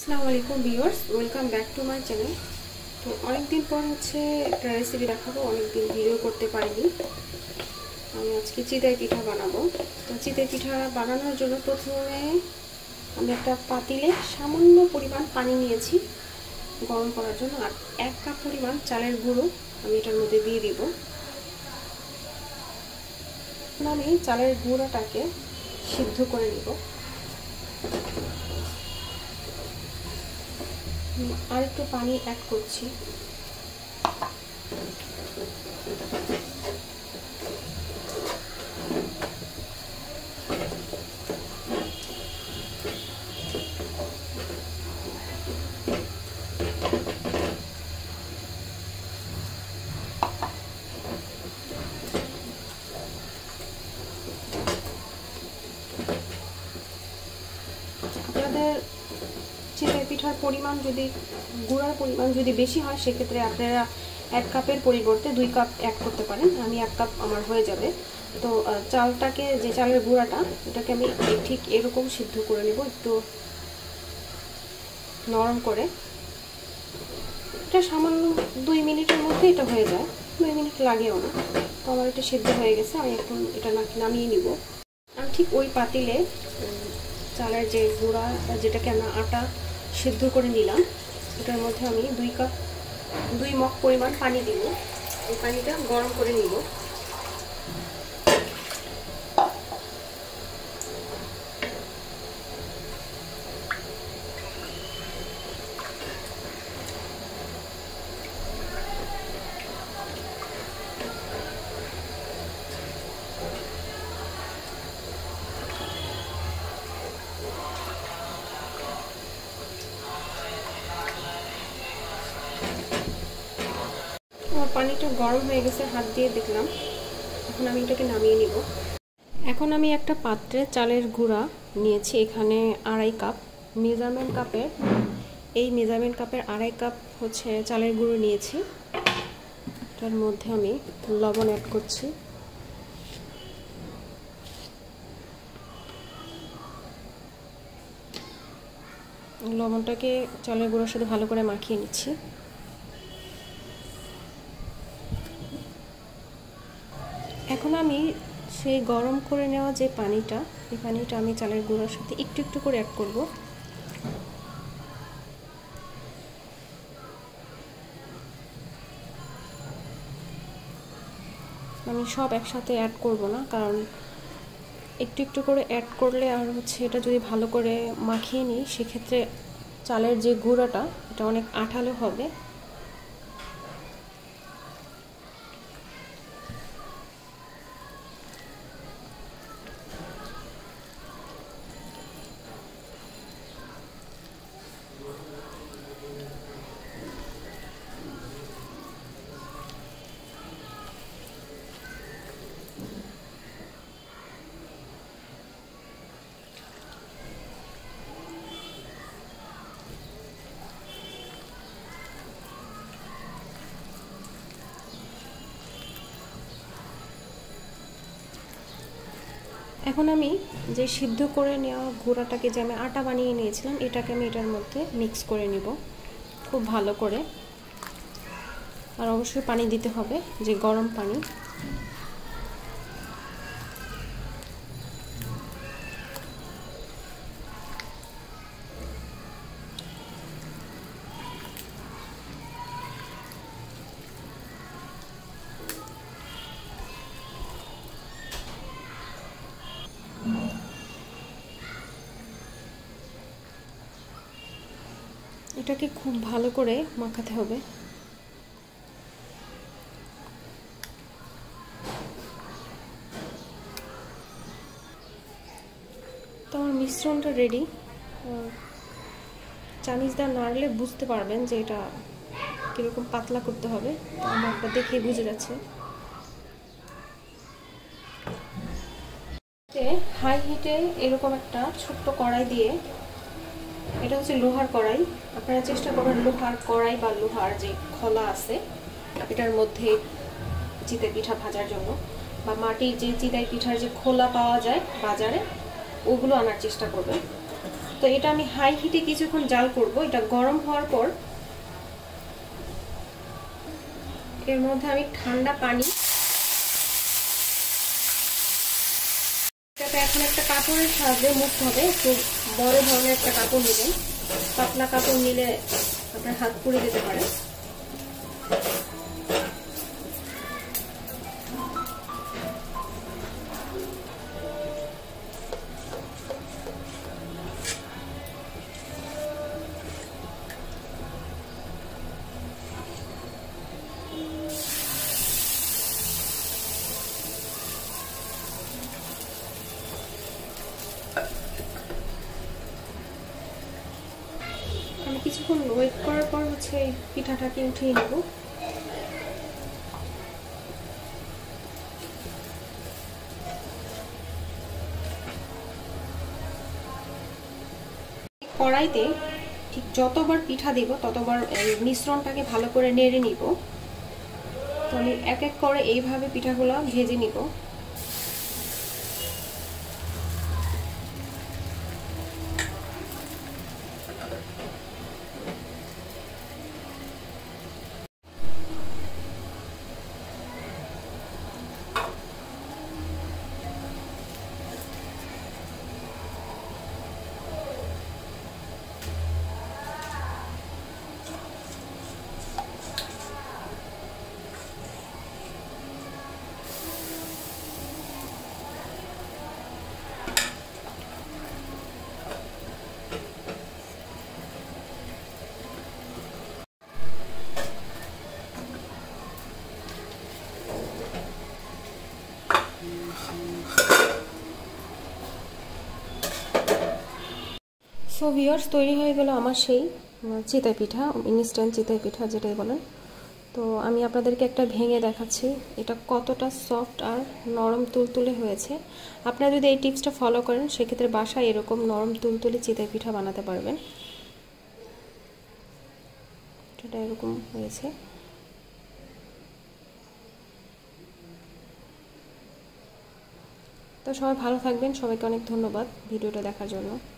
আসসালামু আলাইকুম viewers, welcome back to my channel. তো অনেকদিন পর একটা রেসিপি দেখাবো। অনেকদিন ভিডিও করতে পারিনি। আমি আজকে চিতই পিঠা বানাবো। তো চিতই পিঠা বানানোর জন্য প্রথমে আমি একটা পাতিলে সামান্য পরিমাণ পানি নিয়েছি গরম করার জন্য, আর 1 কাপ পরিমাণ চালের গুঁড়ো আমি এটার মধ্যে দিয়ে দিব। আমি চালের গুঁড়োটাকে সিদ্ধ করে নিব। আর একটু পানি অ্যাড করছি। আপনাদের চিতই পিঠার পরিমাণ যদি গুঁড়ার পরিমাণ যদি বেশি হয়, সেক্ষেত্রে আপনারা 1 কাপের পরিবর্তে 2 কাপ অ্যাড করতে পারেন। আমি 1 কাপ আমার হয়ে যাবে। তো চালটাকে, যে চালের গুঁড়াটা, এটাকে আমি ঠিক এরকম সিদ্ধ করে নেব, একটু নরম করে। এটা সামান্য 2 মিনিটের মধ্যে এটা হয়ে যায়, 2 মিনিট লাগেও না। তো আমার এটা সিদ্ধ হয়ে গেছে, আমি এখন এটা নামিয়ে নিব। আমি ঠিক ওই পাতিলে চালের যে গুঁড়া, যেটাকে আমরা আটা সিদ্ধ করে নিলাম, এটার মধ্যে আমি 2 মগ পরিমাণ পানি দিব। এই পানিটা গরম করে নিব। আমার পানিটা গরম হয়ে গেছে, হাত দিয়ে দেখলাম। এখন আমি এটাকে নামিয়ে নিব। এখন আমি একটা পাত্রে চালের গুঁড়া নিয়েছি, এখানে 2.5 কাপ। মেজারমেন্ট কাপের 2.5 কাপ হচ্ছে চালের গুঁড়ো নিয়েছি। এটার মধ্যে আমি লবণ অ্যাড করছি। লবণটাকে চালের গুঁড়োর সাথে ভালো করে মাখিয়ে নিচ্ছি। এখন আমি সেই গরম করে নেওয়া যে পানিটা, এই পানিটা আমি চালের গুঁড়োর সাথে একটু একটু করে অ্যাড করব। আমি সব একসাথে অ্যাড করব না, কারণ একটু একটু করে অ্যাড করলে আর এটা যদি ভালো করে মাখিয়ে নিই, সেক্ষেত্রে চালের যে গুঁড়োটা, এটা অনেক আঠালো হবে। এখন আমি যে সিদ্ধ করে নেওয়া গুঁড়াটাকে, যে আমি আটা বানিয়ে নিয়েছিলাম, এটাকে আমি এটার মধ্যে মিক্স করে নিব খুব ভালো করে। আর অবশ্যই পানি দিতে হবে, যে গরম পানি। এটাকে খুব ভালো করে মাখাতে হবে। তো আমার মিশ্রণটা রেডি। চামিচ দিয়ে নাড়লে বুঝতে পারবেন যে এটা কীরকম পাতলা করতে হবে। আমার একটা দেখে বুঝে যাচ্ছে। হাই হিটে এরকম একটা ছোট্ট কড়াই দিয়ে, এটা হচ্ছে লোহার কড়াই, আপনারা চেষ্টা করবেন লোহার কড়াই বা লোহার যে খোলা আছে এটার মধ্যে চিতই পিঠা ভাজার জন্য, বা মাটির যে চিতই পিঠার যে খোলা পাওয়া যায় বাজারে, ওগুলো আনার চেষ্টা করবেন। তো এটা আমি হাই হিটে কিছুক্ষণ জাল করব। এটা গরম হওয়ার পর এর মধ্যে আমি ঠান্ডা পানি, এটাকে এখন একটা কাপড়ের সাহায্যে মুছতে হবে। একটু বড় ধরনের একটা কাপড় নেবেন, পাতলা কাপড় নিলে আপনার হাত পুড়ে যেতে পারে। আমি কিছুক্ষণ ওয়েট করার পর হচ্ছে এই পিঠাটাকে উঠিয়ে নেব। কড়াইতে ঠিক যতবার পিঠা দেব ততবার এই মিশ্রণটাকে ভালো করে নেড়ে নিব। তো আমি এক এক করে এইভাবে পিঠাগুলো ভেজে নিব। সো ভিউয়ার্স, তৈরি হয়ে গেল আমার সেই চিতই পিঠা, ইনস্ট্যান্ট চিতই পিঠা যেটাই বলেন। তো আমি আপনাদেরকে একটা ভেঙে দেখাচ্ছি এটা কতটা সফট আর নরম তুলতুলে হয়েছে। আপনারা যদি এই টিপসটা ফলো করেন সেক্ষেত্রে বাসায় এরকম নরম তুলতুলে চিতই পিঠা বানাতে পারবেন। এটা এরকম হয়েছে। তো সবাই ভালো থাকবেন, সবাইকে অনেক ধন্যবাদ ভিডিওটা দেখার জন্য।